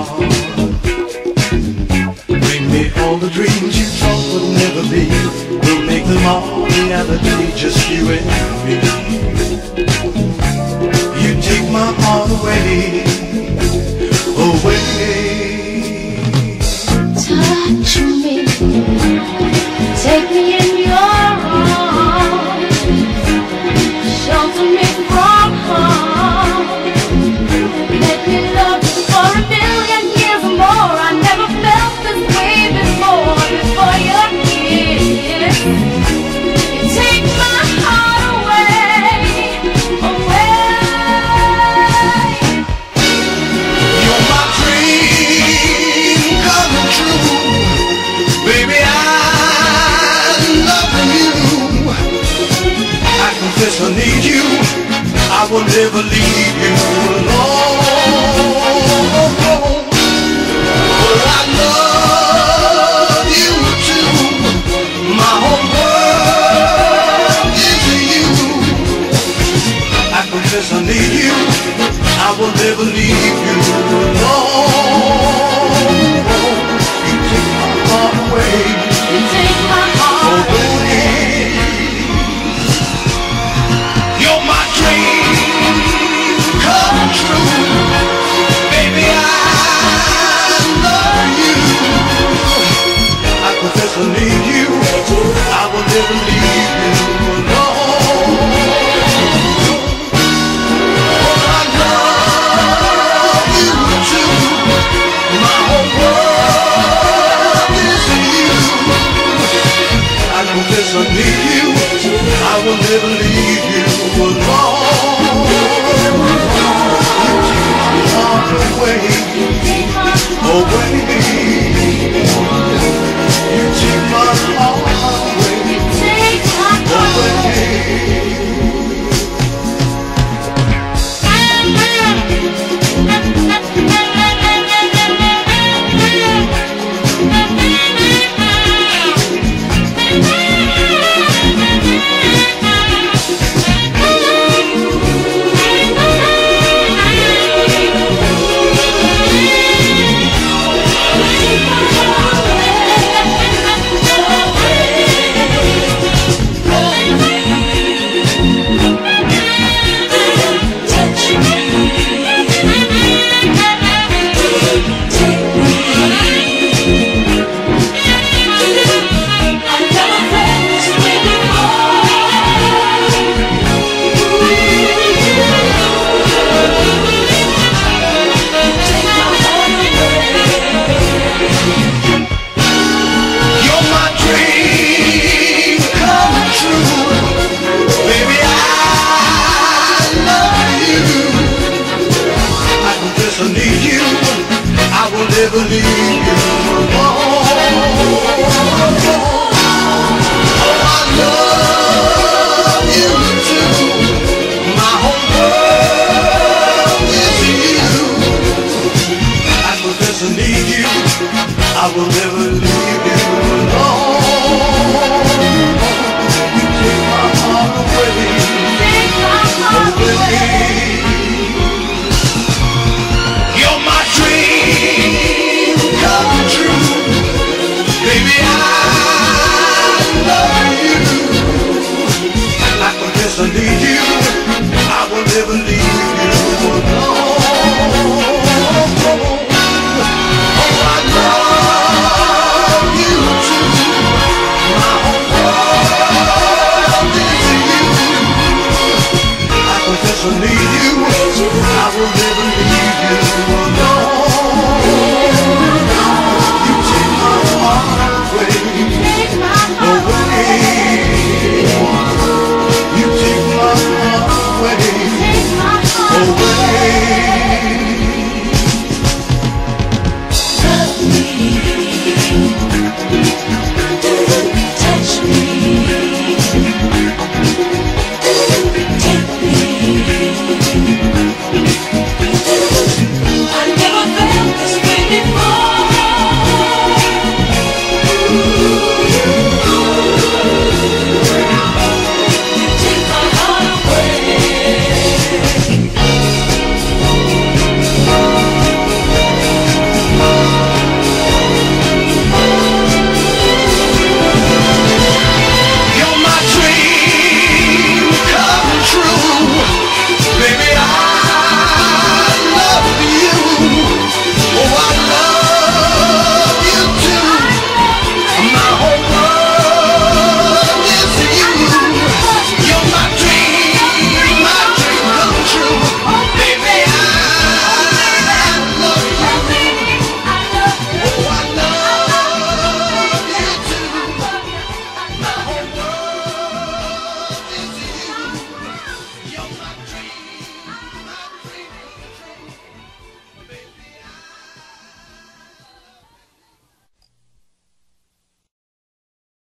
Bring me all the dreams you thought would never be. We'll make them all reality, just you and me. You take my heart away, away. Touch me, take me in your arms, shelter me from harm. Let me love you for a million years or more. I never felt this way before your kiss. You take my heart away, away. You're my dream coming true, baby. I'm loving you. I confess I need you. I will never leave you alone. But I love you too. My whole world is you. I confess I need you. I will never leave you alone. You take my heart away. You take my heart away. You're my dream come true, baby. I love you. I confess I need you. I will never leave you alone. Oh, I love you too. My whole world is you. I confess I need you. I will never leave you alone. You take my heart away, away. You take my heart away, away. Never leave you alone. Oh, I love you too. My whole world is you. I confess I need you. I will never leave you.